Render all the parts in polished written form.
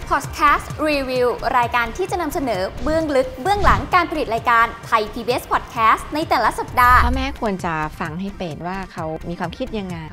Podcast Review รายการที่จะนำเสนอเบื้องลึกเบื้องหลังการผลิตรายการไทย PBS Podcast ในแต่ละสัปดาห์พ่อแม่ควรจะฟังให้เป็นว่าเขามีความคิดยังไง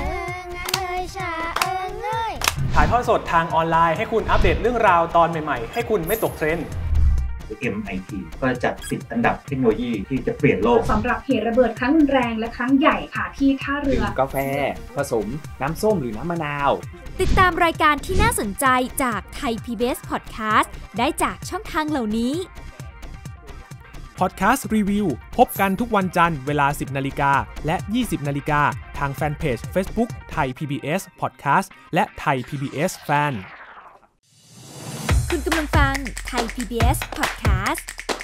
ถ่ายทอดสดทางออนไลน์ให้คุณอัปเดตเรื่องราวตอนใหม่ๆให้คุณไม่ตกเทรนด์ MIT ก็จัด10อันดับเทคโนโลยีที่จะเปลี่ยนโลกสำหรับเหตุระเบิดครั้งรุนแรงและครั้งใหญ่ค่ะที่ท่าเรือกาแฟผสมน้ำส้มหรือน้ำมะนาวติดตามรายการที่น่าสนใจจากไทย PBS Podcast ได้จากช่องทางเหล่านี้ Podcast Review พบกันทุกวันจันทร์เวลา 10 นาฬิกาและ 20 นาฬิกาทางแฟนเพจ Facebook ไทย PBS Podcast และไทย PBS Fan คุณกำลังฟังไทย PBS Podcast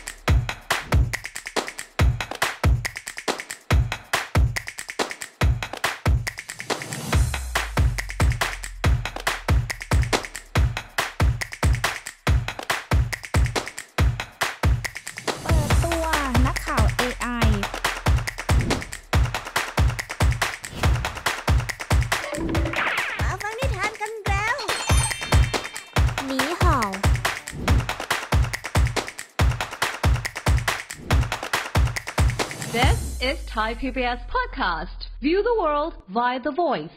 Thai PBS Podcast. View the world via the voice.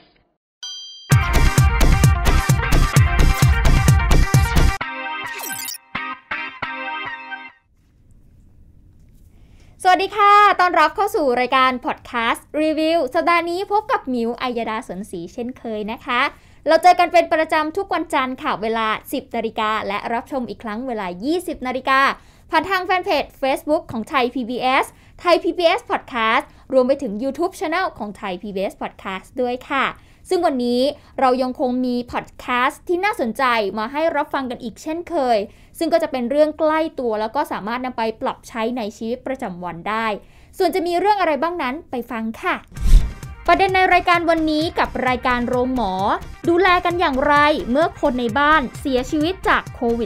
สวัสดีค่ะต้อนรับเข้าสู่รายการ Podcast Review สัปดาห์นี้พบกับมิวอัยดาสนศรีเช่นเคยนะคะเราเจอกันเป็นประจำทุกวันจันทร์ค่ะเวลา 10 นาฬิกาและรับชมอีกครั้งเวลา 20 นาฬิกาผ่านทางแฟนเพจ Facebook ของไทย PBS ไทย PBS Podcast รวมไปถึง YouTube Channel ของไทย PBS Podcast ด้วยค่ะซึ่งวันนี้เรายังคงมี Podcast ที่น่าสนใจมาให้รับฟังกันอีกเช่นเคยซึ่งก็จะเป็นเรื่องใกล้ตัวแล้วก็สามารถนำไปปรับใช้ในชีวิตประจำวันได้ส่วนจะมีเรื่องอะไรบ้างนั้นไปฟังค่ะประเด็นในรายการวันนี้กับรายการโรงหมอดูแลกันอย่างไรเมื่อคนในบ้านเสียชีวิตจากโควิด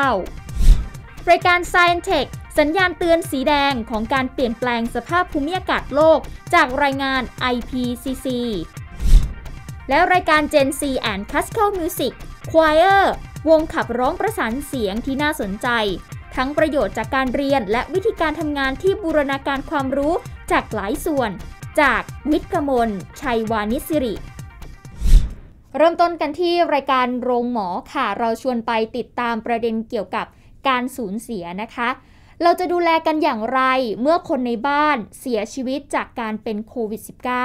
-19 รายการ Science Tech สัญญาณเตือนสีแดงของการเปลี่ยนแปลงสภาพภูมิอากาศโลกจากรายงาน IPCC และรายการ Gen Z and Classical Music Choir วงขับร้องประสานเสียงที่น่าสนใจทั้งประโยชน์จากการเรียนและวิธีการทำงานที่บูรณาการความรู้จากหลายส่วนจากวิทย์กมลชัยวานิสิริเริ่มต้นกันที่รายการโรงหมอค่ะเราชวนไปติดตามประเด็นเกี่ยวกับการสูญเสียนะคะเราจะดูแลกันอย่างไรเมื่อคนในบ้านเสียชีวิตจากการเป็นโควิด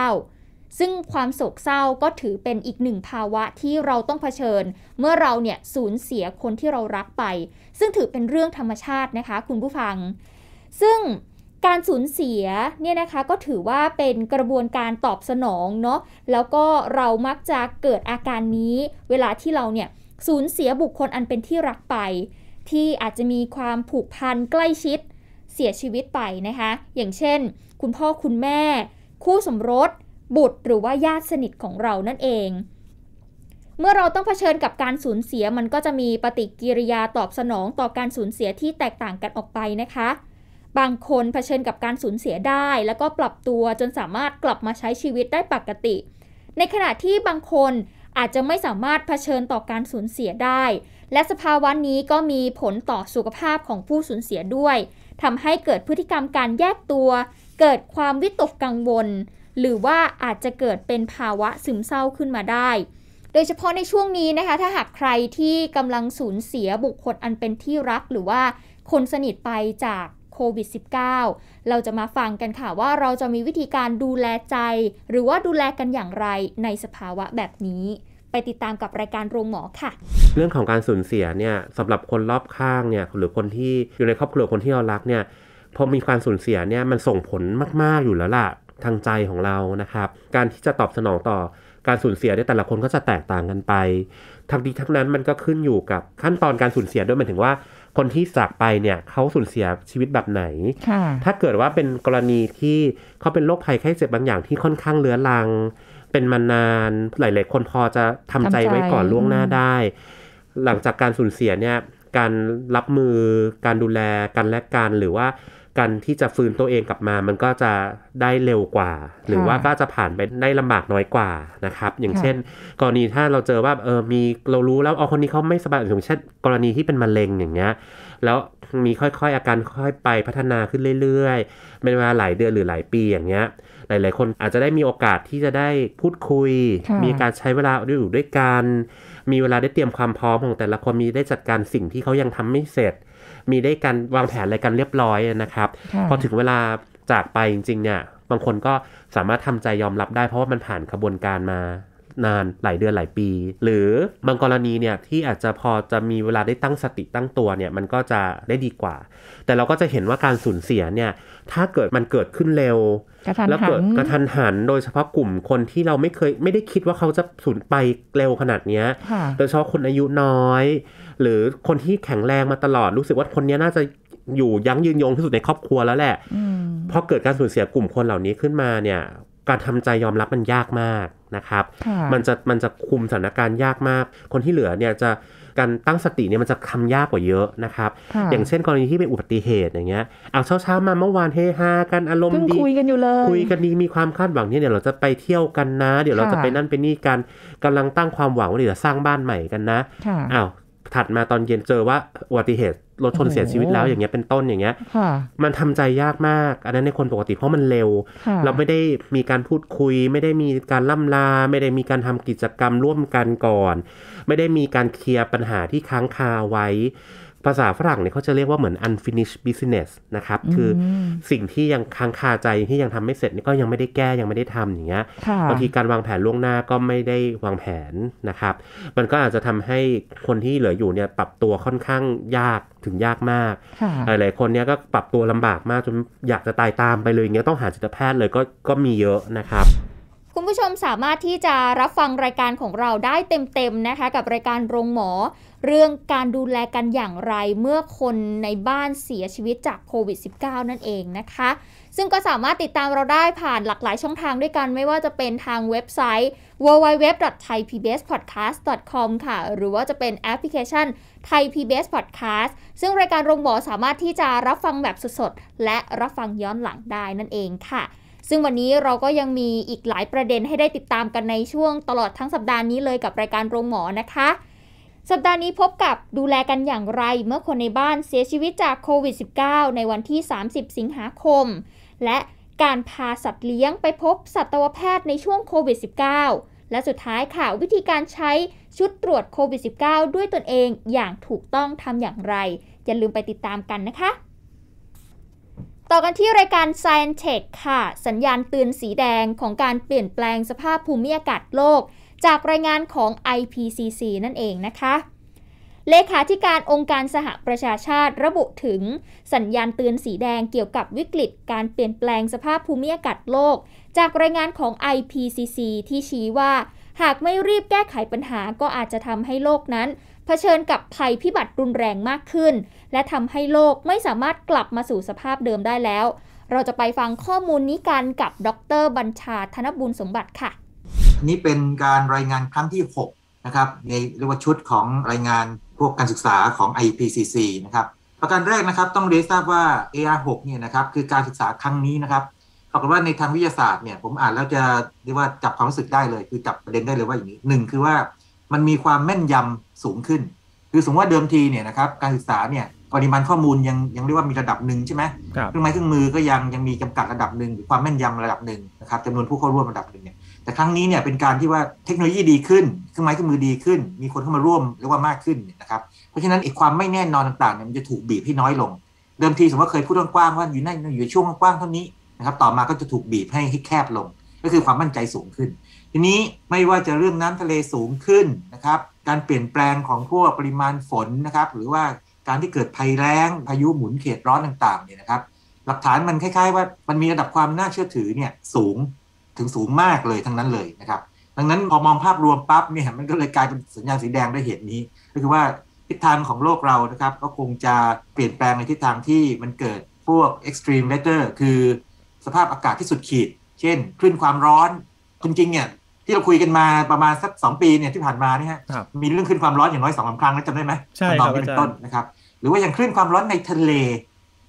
-19 ซึ่งความโศกเศร้าก็ถือเป็นอีกหนึ่งภาวะที่เราต้องเผชิญเมื่อเราเนี่ยสูญเสียคนที่เรารักไปซึ่งถือเป็นเรื่องธรรมชาตินะคะคุณผู้ฟังซึ่งการสูญเสียเนี่ยนะคะก็ถือว่าเป็นกระบวนการตอบสนองเนาะแล้วก็เรามักจะเกิดอาการนี้เวลาที่เราเนี่ยสูญเสียบุคคลอันเป็นที่รักไปที่อาจจะมีความผูกพันใกล้ชิดเสียชีวิตไปนะคะอย่างเช่นคุณพ่อคุณแม่คู่สมรสบุตรหรือว่าญาติสนิทของเรานั่นเองเมื่อเราต้องเผชิญกับการสูญเสียมันก็จะมีปฏิกิริยาตอบสนองต่อการสูญเสียที่แตกต่างกันออกไปนะคะบางคนเผชิญกับการสูญเสียได้แล้วก็ปรับตัวจนสามารถกลับมาใช้ชีวิตได้ปกติในขณะที่บางคนอาจจะไม่สามารถเผชิญต่อการสูญเสียได้และสภาวะนี้ก็มีผลต่อสุขภาพของผู้สูญเสียด้วยทำให้เกิดพฤติกรรมการแยกตัวเกิดความวิตกกังวลหรือว่าอาจจะเกิดเป็นภาวะซึมเศร้าขึ้นมาได้โดยเฉพาะในช่วงนี้นะคะถ้าหากใครที่กำลังสูญเสียบุคคลอันเป็นที่รักหรือว่าคนสนิทไปจากโควิด -19 เราจะมาฟังกันค่ะว่าเราจะมีวิธีการดูแลใจหรือว่าดูแลกันอย่างไรในสภาวะแบบนี้ไปติดตามกับรายการโรงหมอค่ะเรื่องของการสูญเสียเนี่ยสำหรับคนรอบข้างเนี่ยหรือคนที่อยู่ในครอบครัวคนที่เรารักเนี่ยพอมีการสูญเสียเนี่ยมันส่งผลมากๆอยู่แล้วล่ะทางใจของเรานะครับการที่จะตอบสนองต่อการสูญเสียในแต่ละคนก็จะแตกต่างกันไปทั้งนี้ทั้งนั้นมันก็ขึ้นอยู่กับขั้นตอนการสูญเสียด้วยหมายถึงว่าคนที่จากไปเนี่ยเขาสูญเสียชีวิตแบบไหนถ้าเกิดว่าเป็นกรณีที่เขาเป็นโรคภัยไข้เจ็บบางอย่างที่ค่อนข้างเรื้อรังเป็นมานานหลายๆคนพอจะทำใจไว้ก่อนล่วงหน้าได้หลังจากการสูญเสียเนี่ยการรับมือการดูแลกันและกันหรือว่าการที่จะฟื้นตัวเองกลับมามันก็จะได้เร็วกว่าหรือว่าก็จะผ่านไปได้ลำบากน้อยกว่านะครับอย่างเช่นกรณีถ้าเราเจอว่ามีเรารู้แล้วคนนี้เขาไม่สบายอย่างเช่นกรณีที่เป็นมะเร็งอย่างเงี้ยแล้วมีค่อยๆอาการค่อยๆไปพัฒนาขึ้นเรื่อยๆเป็นเวลาหลายเดือนหรือหลายปีอย่างเงี้ยหลายๆคนอาจจะได้มีโอกาสที่จะได้พูดคุยมีการใช้เวลาอยู่ด้วยกันมีเวลาได้เตรียมความพร้อมของแต่ละคนมีได้จัดการสิ่งที่เขายังทำไม่เสร็จมีได้การวางแผนอะไรกันเรียบร้อยนะครับพอถึงเวลาจากไปจริงๆเนี่ยบางคนก็สามารถทำใจยอมรับได้เพราะว่ามันผ่านกระบวนการมานานหลายเดือนหลายปีหรือบางกรณีเนี่ยที่อาจจะพอจะมีเวลาได้ตั้งสติตั้งตัวเนี่ยมันก็จะได้ดีกว่าแต่เราก็จะเห็นว่าการสูญเสียเนี่ยถ้าเกิดมันเกิดขึ้นเร็วแล้วเกิดกระทันหันโดยเฉพาะกลุ่มคนที่เราไม่ได้คิดว่าเขาจะสูญไปเร็วขนาดนี้โดยเฉพาะคนอายุน้อยหรือคนที่แข็งแรงมาตลอดรู้สึกว่าคนนี้น่าจะอยู่ยั้งยืนยงที่สุดในครอบครัวแล้วแหละพอเกิดการสูญเสียกลุ่มคนเหล่านี้ขึ้นมาเนี่ยการทำใจยอมรับมันยากมากนะครับมันจะคุมสถานการณ์ยากมากคนที่เหลือเนี่ยจะการตั้งสติเนี่ยมันจะทำยากกว่าเยอะนะครับอย่างเช่นกรณีที่เป็นอุบัติเหตุอย่างเงี้ยเอาเช้ามาเมื่อวานเฮฮากันอารมณ์ดีคุยกันอยู่เลยคุยกันดีมีความคาดหวังเนี่ยเดี๋ยวเราจะไปเที่ยวกันนะเดี๋ยวเราจะไปนั่นไปนี่กันกำลังตั้งความหวังว่าเดี๋ยวจะสร้างบ้านใหม่กันนะอ้าวถัดมาตอนเย็นเจอว่าอุบัติเหตุรถชนเสียชีวิตแล้วอย่างเงี้ยเป็นต้นอย่างเงี้ยมันทำใจยากมากอันนั้นในคนปกติเพราะมันเร็วเราไม่ได้มีการพูดคุยไม่ได้มีการล่ำลาไม่ได้มีการทำกิจกรรมร่วมกันก่อนไม่ได้มีการเคลียร์ปัญหาที่ค้างคาไว้ภาษาฝรั่งเนี่ยเขาจะเรียกว่าเหมือน unfinished business นะครับคือสิ่งที่ยังค้างคาใจที่ยังทำไม่เสร็จนี่ก็ยังไม่ได้แก้ยังไม่ได้ทำอย่างเงี้ยบางทีการวางแผนล่วงหน้าก็ไม่ได้วางแผนนะครับมันก็อาจจะทำให้คนที่เหลืออยู่เนี่ยปรับตัวค่อนข้างยากถึงยากมากหลายคนเนี่ยก็ปรับตัวลำบากมากจนอยากจะตายตามไปเลยอย่างเงี้ยต้องหาจิตแพทย์เลยก็มีเยอะนะครับคุณผู้ชมสามารถที่จะรับฟังรายการของเราได้เต็มๆนะคะกับรายการโรงหมอเรื่องการดูแลกันอย่างไรเมื่อคนในบ้านเสียชีวิตจากโควิด -19 นั่นเองนะคะซึ่งก็สามารถติดตามเราได้ผ่านหลากหลายช่องทางด้วยกันไม่ว่าจะเป็นทางเว็บไซต์ www.thaipbspodcast.com ค่ะหรือว่าจะเป็นแอปพลิเคชัน Thai PBS Podcast ซึ่งรายการโรงหมอสามารถที่จะรับฟังแบบสดๆและรับฟังย้อนหลังได้นั่นเองค่ะซึ่งวันนี้เราก็ยังมีอีกหลายประเด็นให้ได้ติดตามกันในช่วงตลอดทั้งสัปดาห์นี้เลยกับรายการโรงหมอนะคะสัปดาห์นี้พบกับดูแลกันอย่างไรเมื่อคนในบ้านเสียชีวิตจากโควิด -19 ในวันที่30สิงหาคมและการพาสัตว์เลี้ยงไปพบสัตวแพทย์ในช่วงโควิด -19 และสุดท้ายค่ะวิธีการใช้ชุดตรวจโควิด -19 ด้วยตนเองอย่างถูกต้องทำอย่างไรอย่าลืมไปติดตามกันนะคะต่อกันที่รายการ Science Tech ค่ะสัญญาณเตือนสีแดงของการเปลี่ยนแปลงสภาพภูมิอากาศโลกจากรายงานของ IPCC นั่นเองนะคะเลขาธิการองค์การสหประชาชาติระบุถึงสัญญาณเตือนสีแดงเกี่ยวกับวิกฤตการเปลี่ยนแปลงสภาพภูมิอากาศโลกจากรายงานของ IPCC ที่ชี้ว่าหากไม่รีบแก้ไขปัญหาก็อาจจะทำให้โลกนั้นเผชิญกับภัยพิบัติรุนแรงมากขึ้นและทำให้โลกไม่สามารถกลับมาสู่สภาพเดิมได้แล้วเราจะไปฟังข้อมูลนี้กันกับดร.บัญชาธนบุญสมบัติค่ะนี่เป็นการรายงานครั้งที่6นะครับในเรียกว่าชุดของรายงานพวกการศึกษาของ IPCC นะครับประการแรกนะครับต้องเรียนทราบว่า AR6 เนี่ยนะครับคือการศึกษาครั้งนี้นะครับปรากฏว่าในทางวิทยาศาสตร์เนี่ยผมอ่านแล้วจะเรียกว่าจับความรู้สึกได้เลยคือจับประเด็นได้เลยว่าอย่างนี้1คือว่ามันมีความแม่นยำสูงขึ้นคือสมมติว่าเดิมทีเนี่ยนะครับการศึกษาเนี่ยปริมาณข้อมูลยังเรียกว่ามีระดับหนึ่งใช่ไหมเครื่องไม้เครื่องมือก็ยังมีจำกัดระดับหนึ่งหรือความแม่นยำระดับหนึ่งนะครับจำนวนผู้เข้าร่วมระดับหนึ่งเนี่ยแต่ครั้งนี้เนี่ยเป็นการที่ว่าเทคโนโลยีดีขึ้นเครื่องไม้เครื่องมือดีขึ้นมีคนเข้ามาร่วมเรียกว่ามากขึ้นนะครับเพราะฉะนั้นไอ้ความไม่แน่นอนต่างๆเนี่ยมันจะถูกบีบให้น้อยลงเดิมทีสมมติว่าเคยพูดกว้างๆว่าอยู่ช่วงกว้างเท่านี้นะครับต่อมาก็จะถูกบีบให้แคบลงก็คือความมั่นใจสูงขึ้นทีนี้ไม่ว่าจะเรื่องน้ำทะเลสูงขึ้นนะครับการเปลี่ยนแปลงของพวกปริมาณฝนนะครับหรือว่าการที่เกิดภัยแล้งพายุหมุนเขตร้อนต่างๆเนี่ยนะครับหลักฐานมันคล้ายๆว่ามันมีระดับความน่าเชื่อถือเนี่ยสูงถึงสูงมากเลยทั้งนั้นเลยนะครับดังนั้นพอมองภาพรวมปั๊บเนี่ยมันก็เลยกลายเป็นสัญญาณสีแดงด้วยเหตุนี้ก็คือว่าทิศทางของโลกเรานะครับก็คงจะเปลี่ยนแปลงในทิศทางที่มันเกิดพวก extreme weather คือสภาพอากาศที่สุดขีดเช่นคลื่นความร้อนจริงๆเนี่ยที่เราคุยกันมาประมาณสัก2ปีเนี่ยที่ผ่านมานี่ฮะมีเรื่องคลื่นความร้อนอย่างน้อย 2-3 ครั้งนะจำได้ไหมใช่ครับเป็นต้นนะครับหรือว่าอย่างคลื่นความร้อนในทะเล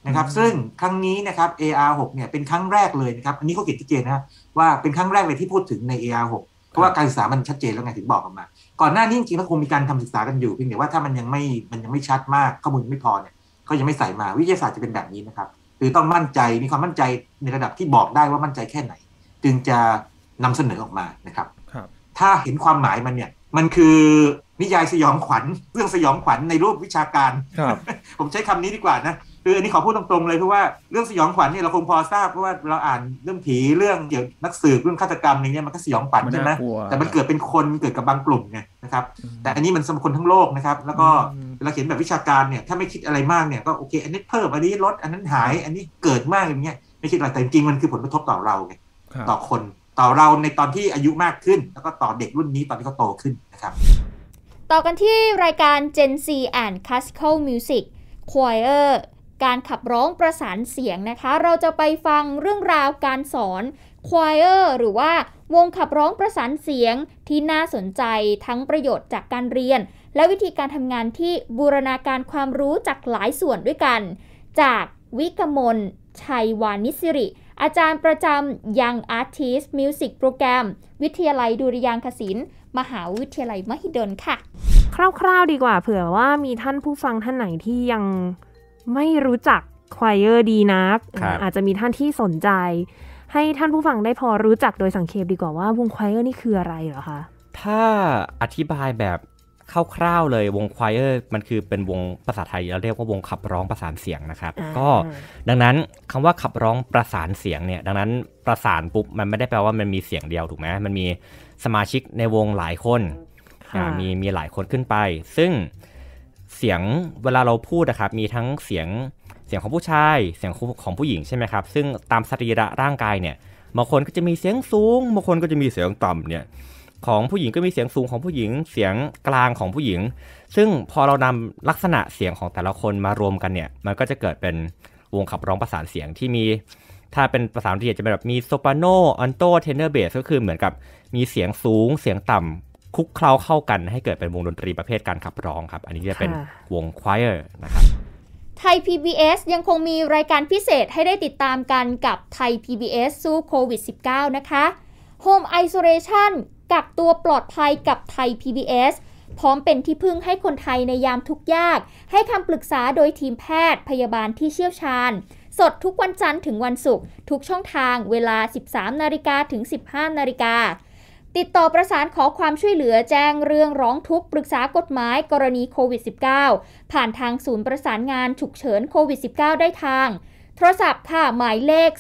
นะครับซึ่งครั้งนี้นะครับ AR6 เนี่ยเป็นครั้งแรกเลยนะครับอันนี้เขาเขียนชัดเจนนะว่าเป็นครั้งแรกเลยที่พูดถึงใน AR6 เพราะว่าการศึกษามันชัดเจนแล้วไงถึงบอกออกมาก่อนหน้านี้จริงๆแล้วคงมีการทำศึกษากันอยู่เพียงแต่ว่าถ้ามันยังไม่ชัดมากข้อมูลไม่พอเนี่ยก็ยังไม่ใส่มาวิทยาศาสตร์จะเป็นแบบนี้นะครับคือต้องมั่นใจมีความมั่นใจในระดับที่บอกได้ว่ามั่นใจแค่ไหนจึงจะนำเสนอออกมานะครับถ้าเห็นความหมายมันเนี่ยมันคือนิยายสยองขวัญเรื่องสยองขวัญในรูปวิชาการ ผมใช้คำนี้ดีกว่านะคืออันนี้ขอพูดตรงๆเลยเพราะว่าเรื่องสยองขวัญเนี่ยเราคงพอทราบเพราะว่าเราอ่านเรื่องผีเรื่องเกี่ยวกับนักสืบเรื่องฆาตกรรมอะไรเงี้ยมันก็สยองขวัญใช่ไหมแต่มันเกิดเป็นคนเกิดกับบางกลุ่มไงนะครับแต่อันนี้มันสำหรับคนทั้งโลกนะครับแล้วก็เวลาเขียนแบบวิชาการเนี่ยถ้าไม่คิดอะไรมากเนี่ยก็โอเคอันนี้เพิ่มอันนี้ลดอันนั้นหายอันนี้เกิดมากอย่างเงี้ยไม่คิดอะไรแต่จริงๆมันคือผลกระทบต่อเราไงต่อคนต่อเราในตอนที่อายุมากขึ้นแล้วก็ต่อเด็กรุ่นนี้ตอนที่เขาโตขึ้นนะครับต่อกันที่รายการ Gen Z and Classical Music Choir การขับร้องประสานเสียงนะคะเราจะไปฟังเรื่องราวการสอน Choir หรือว่าวงขับร้องประสานเสียงที่น่าสนใจทั้งประโยชน์จากการเรียนและวิธีการทำงานที่บูรณาการความรู้จากหลายส่วนด้วยกันจากวิกมลชัยวานิสิริอาจารย์ประจำ Young Artist Music Program วิทยาลัยดุริยางคศิลป์มหาวิทยาลัยมหิดลค่ะคร่าวๆดีกว่าเผื่อว่ามีท่านผู้ฟังท่านไหนที่ยังไม่รู้จักควายเออร์ดีนักอาจจะมีท่านที่สนใจให้ท่านผู้ฟังได้พอรู้จักโดยสังเขปดีกว่าว่าวงควายเออร์นี่คืออะไรเหรอคะถ้าอธิบายแบบคร่าวๆเลยวงควายเออร์มันคือเป็นวงภาษาไทยเราเรียกว่าวงขับร้องประสานเสียงนะครับก็ดังนั้นคำว่าขับร้องประสานเสียงเนี่ยดังนั้นประสานปุ๊บมันไม่ได้แปลว่ามันมีเสียงเดียวถูกไหมมันมีสมาชิกในวงหลายคนมีหลายคนขึ้นไปซึ่งเสียงเวลาเราพูดนะครับมีทั้งเสียงของผู้ชายเสียงของผู้หญิงใช่ไหมครับซึ่งตามสรีระร่างกายเนี่ยบางคนก็จะมีเสียงสูงบางคนก็จะมีเสียงต่ำเนี่ยของผู้หญิงก็มีเสียงสูงของผู้หญิงเสียงกลางของผู้หญิงซึ่งพอเรานำลักษณะเสียงของแต่ละคนมารวมกันเนี่ยมันก็จะเกิดเป็นวงขับร้องประสานเสียงที่มีถ้าเป็นภาษาอังกฤษจะเป็นแบบมีโซปราโนอัลโตเทเนอร์เบสก็คือเหมือนกับมีเสียงสูงเสียงต่ำคลุกเคล้าเข้ากันให้เกิดเป็นวงดนตรีประเภทการขับร้องครับอันนี้จะเป็นวงควายเออร์นะครับไทย PBS ยังคงมีรายการพิเศษให้ได้ติดตามกันกับไทย PBS สู้โควิด -19 นะคะ Home Isolation กักตัวปลอดภัยกับไทย PBS พร้อมเป็นที่พึ่งให้คนไทยในยามทุกข์ยากให้คำปรึกษาโดยทีมแพทย์พยาบาลที่เชี่ยวชาญสดทุกวันจันทร์ถึงวันศุกร์ทุกช่องทางเวลา 13:00 นถึง 15:00 นติดต่อประสานขอความช่วยเหลือแจ้งเรื่องร้องทุกข์ปรึกษากฎหมายกรณีโควิด -19 ผ่านทางศูนย์ประสานงานฉุกเฉินโควิด -19 ได้ทางโทรศัพท์ค่ะหมายเลข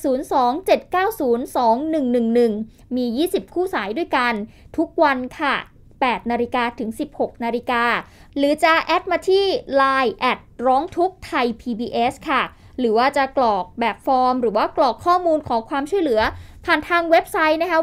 027902111 มี 20 คู่สายด้วยกันทุกวันค่ะ 8:00 นถึง 16:00 นหรือจะแอดมาที่ LINE ร้องทุกข์ไทย PBS ค่ะหรือว่าจะกรอกแบบฟอร์มหรือว่ากรอกข้อมูลขอความช่วยเหลือผ่านทางเว็บไซต์นะคะ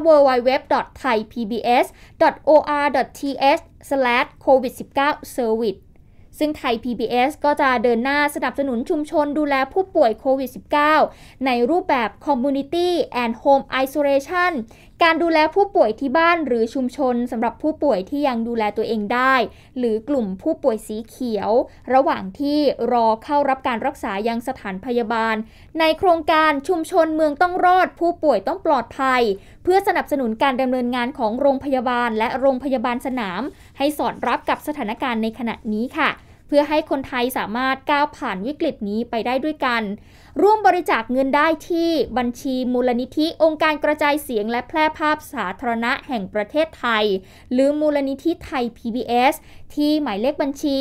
www.thaipbs.or.th/covid19service ซึ่งไทย PBS ก็จะเดินหน้าสนับสนุนชุมชนดูแลผู้ป่วยโควิด -19 ในรูปแบบ Community and Home Isolation การดูแลผู้ป่วยที่บ้านหรือชุมชนสำหรับผู้ป่วยที่ยังดูแลตัวเองได้หรือกลุ่มผู้ป่วยสีเขียวระหว่างที่รอเข้ารับการรักษายังสถานพยาบาลในโครงการชุมชนเมืองต้องรอดผู้ป่วยต้องปลอดภัยเพื่อสนับสนุนการดำเนินงานของโรงพยาบาลและโรงพยาบาลสนามให้สอดรับกับสถานการณ์ในขณะนี้ค่ะเพื่อให้คนไทยสามารถก้าวผ่านวิกฤตนี้ไปได้ด้วยกันร่วมบริจาคเงินได้ที่บัญชีมูลนิธิองค์การกระจายเสียงและแพร่ภาพสาธารณะแห่งประเทศไทยหรือมูลนิธิไทย PBS ที่หมายเลขบัญชี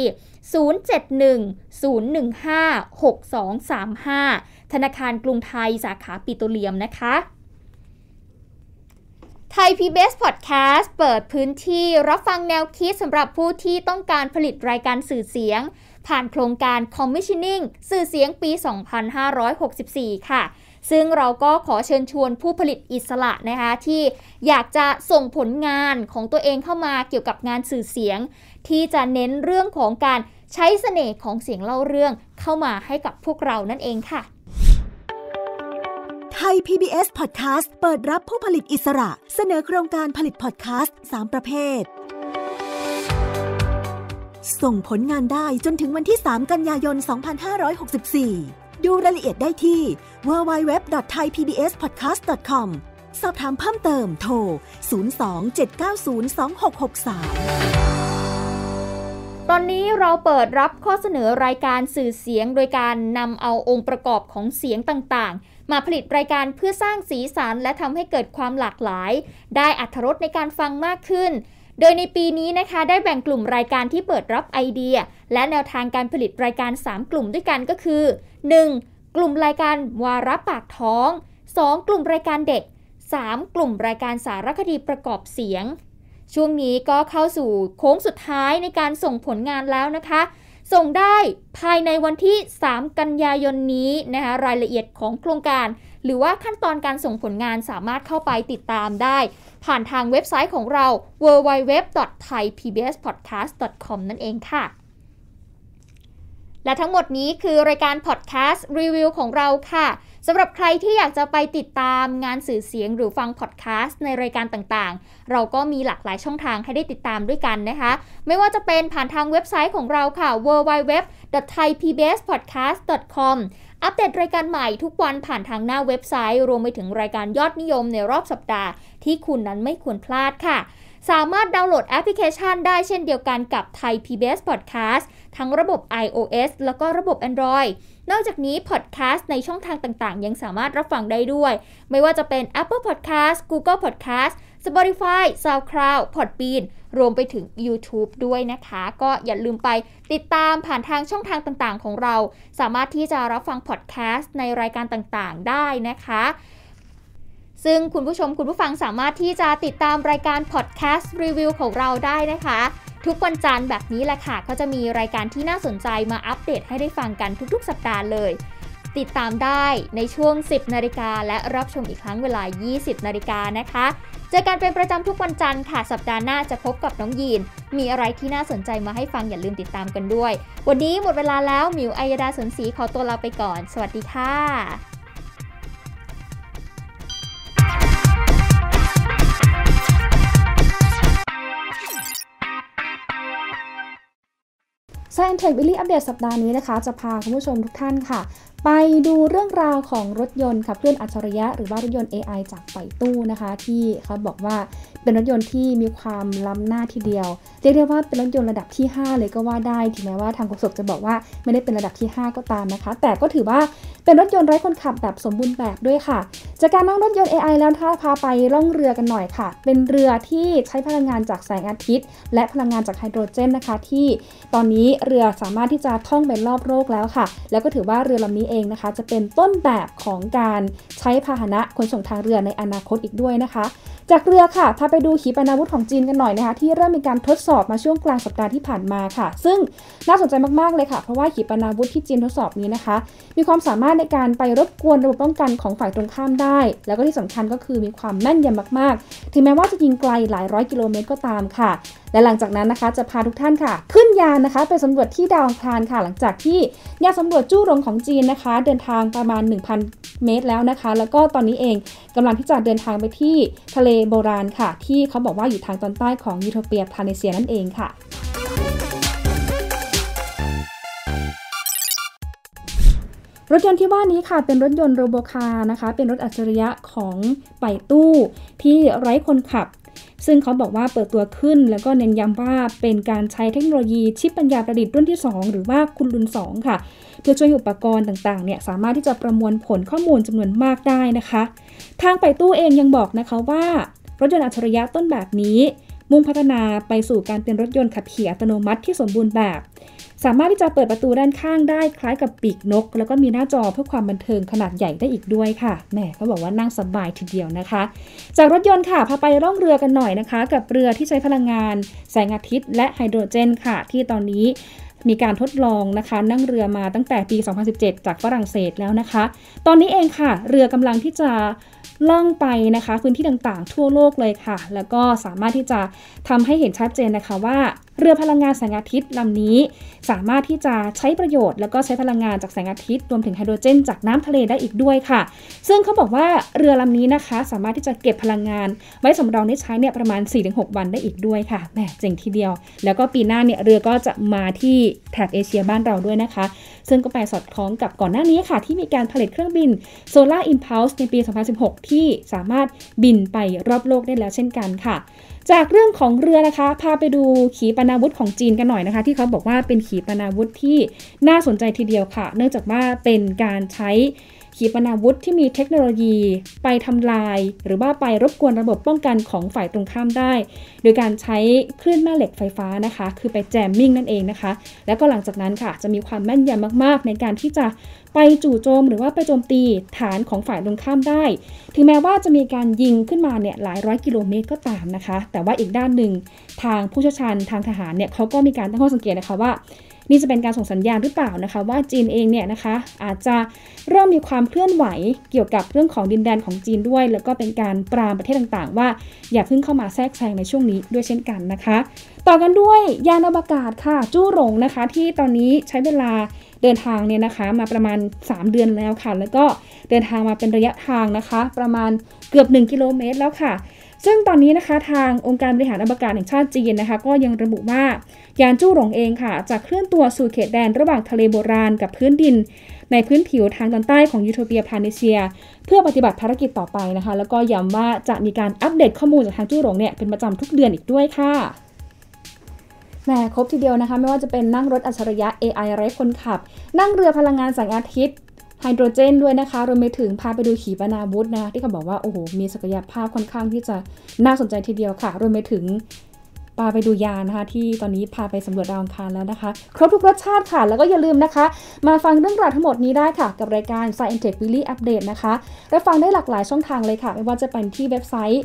071-015-6235 ธนาคารกรุงไทยสาขาปิโตรเลียมนะคะไทย PBS Podcast เปิดพื้นที่รับฟังแนวคิดสำหรับผู้ที่ต้องการผลิตรายการสื่อเสียงผ่านโครงการ Commissioning สื่อเสียงปี 2564 ค่ะซึ่งเราก็ขอเชิญชวนผู้ผลิตอิสระนะคะที่อยากจะส่งผลงานของตัวเองเข้ามาเกี่ยวกับงานสื่อเสียงที่จะเน้นเรื่องของการใช้เสน่ห์ของเสียงเล่าเรื่องเข้ามาให้กับพวกเรานั่นเองค่ะไทย PBS Podcast เปิดรับผู้ผลิตอิสระเสนอโครงการผลิตพอดแคสต์3ประเภทส่งผลงานได้จนถึงวันที่3 กันยายน 2564 ดูรายละเอียดได้ที่ www.thaipbspodcast.com สอบถามเพิ่มเติมโทร 02-790-2663 ตอนนี้เราเปิดรับข้อเสนอรายการสื่อเสียงโดยการนำเอาองค์ประกอบของเสียงต่างๆมาผลิตรายการเพื่อสร้างสีสันและทำให้เกิดความหลากหลายได้อรรถรสในการฟังมากขึ้นโดยในปีนี้นะคะได้แบ่งกลุ่มรายการที่เปิดรับไอเดียและแนวทางการผลิตรายการ3กลุ่มด้วยกันก็คือ 1. กลุ่มรายการวาระปากท้อง 2. กลุ่มรายการเด็ก 3. กลุ่มรายการสารคดีประกอบเสียงช่วงนี้ก็เข้าสู่โค้งสุดท้ายในการส่งผลงานแล้วนะคะส่งได้ภายในวันที่3กันยายนนี้นะคะรายละเอียดของโครงการหรือว่าขั้นตอนการส่งผลงานสามารถเข้าไปติดตามได้ผ่านทางเว็บไซต์ของเรา www.thaipbspodcast.com นั่นเองค่ะและทั้งหมดนี้คือรายการพอดแคสต์รีวิวของเราค่ะสำหรับใครที่อยากจะไปติดตามงานสื่อเสียงหรือฟังพอดแคสต์ในรายการต่างๆเราก็มีหลากหลายช่องทางให้ได้ติดตามด้วยกันนะคะไม่ว่าจะเป็นผ่านทางเว็บไซต์ของเราค่ะ www.thaipbspodcast.com อัปเดตรายการใหม่ทุกวันผ่านทางหน้าเว็บไซต์รวมไปถึงรายการยอดนิยมในรอบสัปดาห์ที่คุณนั้นไม่ควรพลาดค่ะสามารถดาวน์โหลดแอปพลิเคชันได้เช่นเดียวกันกับ Thai PBS Podcast ทั้งระบบ iOS แล้วก็ระบบ Android นอกจากนี้ Podcast ในช่องทางต่างๆยังสามารถรับฟังได้ด้วยไม่ว่าจะเป็น Apple Podcast Google Podcast Spotify SoundCloud Podbean รวมไปถึง YouTube ด้วยนะคะก็อย่าลืมไปติดตามผ่านทางช่องทางต่างๆของเราสามารถที่จะรับฟัง Podcast ในรายการต่างๆได้นะคะซึ่งคุณผู้ชมคุณผู้ฟังสามารถที่จะติดตามรายการพอดแคสต์รีวิวของเราได้นะคะทุกวันจันทร์แบบนี้แหละค่ะก็จะมีรายการที่น่าสนใจมาอัปเดตให้ได้ฟังกันทุกๆสัปดาห์เลยติดตามได้ในช่วง 10 นาฬิกาและรับชมอีกครั้งเวลา 20 นาฬิกานะคะเจอกันเป็นประจำทุกวันจันทร์ค่ะสัปดาห์หน้าจะพบกับน้องยีนมีอะไรที่น่าสนใจมาให้ฟังอย่าลืมติดตามกันด้วยวันนี้หมดเวลาแล้วหมิวอัยดาสนศรีขอตัวลาไปก่อนสวัสดีค่ะ Science Tech Weekly Update สัปดาห์นี้นะคะจะพาคุณผู้ชมทุกท่านค่ะไปดูเรื่องราวของรถยนต์ขับเคลื่อนอัจฉริยะหรือว่ารถยนต์ AI จากไปตู้นะคะที่เขาบอกว่าเป็นรถยนต์ที่มีความล้ำหน้าทีเดียวเรียกได้ว่าเป็นรถยนต์ระดับที่5เลยก็ว่าได้ถึงแม้ว่าทางโฆษกจะบอกว่าไม่ได้เป็นระดับที่5ก็ตามนะคะแต่ก็ถือว่าเป็นรถยนต์ไร้คนขับแบบสมบูรณ์แบบด้วยค่ะจากการนั่งรถยนต์ AI แล้วถ้าพาไปล่องเรือกันหน่อยค่ะเป็นเรือที่ใช้พลังงานจากแสงอาทิตย์และพลังงานจากไฮโดรเจนนะคะที่ตอนนี้เรือสามารถที่จะท่องไปรอบโลกแล้วค่ะแล้วก็ถือว่าเรือลำนี้เองนะคะจะเป็นต้นแบบของการใช้พาหนะขนส่งทางเรือในอนาคตอีกด้วยนะคะจากเรือค่ะพาไปดูขีปนาวุธของจีนกันหน่อยนะคะที่เริ่มมีการทดสอบมาช่วงกลางสัปดาห์ที่ผ่านมาค่ะซึ่งน่าสนใจมากๆเลยค่ะเพราะว่าขีปนาวุธที่จีนทดสอบนี้นะคะมีความสามารถในการไปรบกวนระบบป้องกันของฝ่ายตรงข้ามได้แล้วก็ที่สำคัญก็คือมีความแม่นยำมากๆถึงแม้ว่าจะยิงไกลหลายร้อยกิโลเมตรก็ตามค่ะและหลังจากนั้นนะคะจะพาทุกท่านค่ะขึ้นยานนะคะไปสำรวจที่ดาวอังคารค่ะหลังจากที่ยานสำรวจจู้หลงของจีนนะคะเดินทางประมาณ 1,000 เมตรแล้วนะคะแล้วก็ตอนนี้เองกำลังที่จะเดินทางไปที่ทะเลโบราณค่ะที่เขาบอกว่าอยู่ทางตอนใต้ของยูโทเปียพลาเนเซียนั่นเองค่ะรถยนต์ที่ว่านี้ค่ะเป็นรถยนต์โรโบคาร์นะคะเป็นรถอัจฉริยะของไปตู้ที่ไร้คนขับซึ่งเขาบอกว่าเปิดตัวขึ้นแล้วก็เน้นย้ำว่าเป็นการใช้เทคโนโลยีชิปปัญญาประดิษฐ์รุ่นที่2หรือว่าคุณรุ่น2ค่ะเพื่อช่วยอุปกรณ์ต่างๆเนี่ยสามารถที่จะประมวลผลข้อมูลจำนวนมากได้นะคะทางไปตู้เองยังบอกนะคะว่ารถยนต์อัจฉริยะต้นแบบนี้มุ่งพัฒนาไปสู่การเป็นรถยนต์ขับขี่อัตโนมัติที่สมบูรณ์แบบสามารถที่จะเปิดประตูด้านข้างได้คล้ายกับปีกนกแล้วก็มีหน้าจอเพื่อความบันเทิงขนาดใหญ่ได้อีกด้วยค่ะแหมเขาบอกว่านั่งสบายทีเดียวนะคะจากรถยนต์ค่ะพาไปล่องเรือกันหน่อยนะคะกับเรือที่ใช้พลังงานแสงอาทิตย์และไฮโดรเจนค่ะที่ตอนนี้มีการทดลองนะคะนั่งเรือมาตั้งแต่ปี 2017 จากฝรั่งเศสแล้วนะคะตอนนี้เองค่ะเรือกำลังที่จะล่องไปนะคะพื้นที่ต่างๆทั่วโลกเลยค่ะแล้วก็สามารถที่จะทำให้เห็นชัดเจนนะคะว่าเรือพลังงานแสงอาทิตย์ลำนี้สามารถที่จะใช้ประโยชน์แล้วก็ใช้พลังงานจากแสงอาทิตย์รวมถึงไฮโดรเจนจากน้ำทะเลได้อีกด้วยค่ะซึ่งเขาบอกว่าเรือลำนี้นะคะสามารถที่จะเก็บพลังงานไว้สำรองได้ใช้เนี่ยประมาณ 4-6 วันได้อีกด้วยค่ะแหมเจ๋งทีเดียวแล้วก็ปีหน้าเนี่ยเรือก็จะมาที่แถบเอเชียบ้านเราด้วยนะคะซึ่งก็ไปสอดคล้องกับก่อนหน้านี้ค่ะที่มีการผลิตเครื่องบิน Solar Impulse ในปี 2016 ที่สามารถบินไปรอบโลกได้แล้วเช่นกันค่ะจากเรื่องของเรือนะคะพาไปดูขีปนาวุธของจีนกันหน่อยนะคะที่เขาบอกว่าเป็นขีปนาวุธที่น่าสนใจทีเดียวค่ะเนื่องจากว่าเป็นการใช้ขีปนาวุธที่มีเทคโนโลยีไปทำลายหรือว่าไปรบกวนระบบป้องกันของฝ่ายตรงข้ามได้โดยการใช้คลื่นแม่เหล็กไฟฟ้านะคะคือไปแจมมิ่งนั่นเองนะคะแล้วก็หลังจากนั้นค่ะจะมีความแม่นยำมากๆในการที่จะไปจู่โจมหรือว่าไปโจมตีฐานของฝ่ายตรงข้ามได้ถึงแม้ว่าจะมีการยิงขึ้นมาเนี่ยหลายร้อยกิโลเมตรก็ตามนะคะแต่ว่าอีกด้านหนึ่งทางผู้เชี่ยวชาญทางทหารเนี่ยเขาก็มีการตั้งข้อสังเกตนะคะว่านี่จะเป็นการส่งสัญญาณหรือเปล่านะคะว่าจีนเองเนี่ยนะคะอาจจะเริ่มมีความเคลื่อนไหวเกี่ยวกับเรื่องของดินแดนของจีนด้วยแล้วก็เป็นการปรามประเทศต่างๆว่าอย่าเพิ่งเข้ามาแทรกแซงในช่วงนี้ด้วยเช่นกันนะคะต่อกันด้วยยานอวกาศค่ะจู้หลงนะคะที่ตอนนี้ใช้เวลาเดินทางเนี่ยนะคะมาประมาณ3เดือนแล้วค่ะแล้วก็เดินทางมาเป็นระยะทางนะคะประมาณเกือบ1กิโลเมตรแล้วค่ะซึ่งตอนนี้นะคะทางองค์การบริหารอวกาศแห่งชาติจีนนะคะก็ยังระบุว่ายานจู้หลงเองค่ะจะเคลื่อนตัวสู่เขตแดนระหว่างทะเลโบราณกับพื้นดินในพื้นผิวทางตอนใต้ของยูโทเปียพลาเนเซียเพื่อปฏิบัติภารกิจต่อไปนะคะแล้วก็ย้ำว่าจะมีการอัปเดตข้อมูลจากทางจู้หลงเนี่ยเป็นประจำทุกเดือนอีกด้วยค่ะแหมครบทีเดียวนะคะไม่ว่าจะเป็นนั่งรถอัจฉริยะ AI ไร้คนขับนั่งเรือพลังงานแสงอาทิตย์ไฮโดรเจนด้วยนะคะรวมไปถึงพาไปดูขีปนาวุธนะที่เขาบอกว่าโอ้โหมีศักยภาพค่อนข้างที่จะน่าสนใจทีเดียวค่ะรวมไปถึงพาไปดูยานนะคะที่ตอนนี้พาไปสำรวจดาวอังคารแล้วนะคะครบทุกรสชาติค่ะแล้วก็อย่าลืมนะคะมาฟังเรื่องราวทั้งหมดนี้ได้ค่ะกับรายการ Science Tech Weekly Update นะคะรับฟังได้หลากหลายช่องทางเลยค่ะไม่ว่าจะเป็นที่เว็บไซต์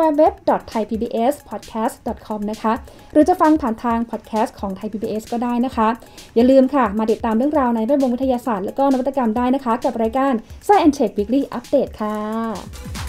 www.thaipbspodcast.com นะคะหรือจะฟังผ่านทางพอดแคสต์ของ Thai PBS ก็ได้นะคะอย่าลืมค่ะมาติดตามเรื่องราวในแวดวงวิทยาศาสตร์และก็นวัตกรรมได้นะคะกับรายการ Science Tech Weekly Update ค่ะ